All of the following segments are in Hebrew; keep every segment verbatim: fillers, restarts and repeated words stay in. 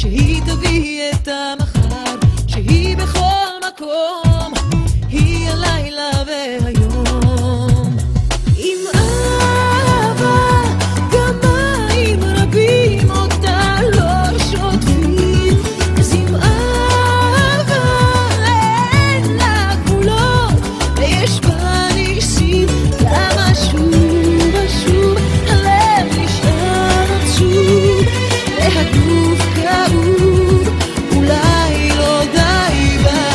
שהיא תביא את המחר, שהיא בכל מקום, היא הלילה והיום. עם אהבה גם מים רבים אותה לא שוטפים, אז עם אהבה אין לה גבולות ויש בה ניסים. למה שוב ושוב הלב נשאר עצוב והגוף כאוב, אולי לא די בה.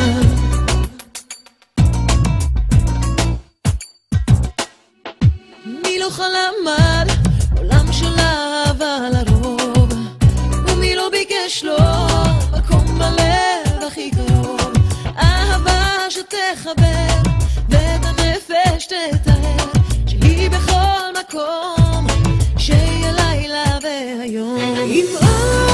מי לא חלם על עולם של אהבה לרוב, ומי לא ביקש לו מקום בלב הכי קרוב. אהבה שתחבר ואת הנפש תתאר, שהיא בכל מקום, שיהיה לילה והיום. עם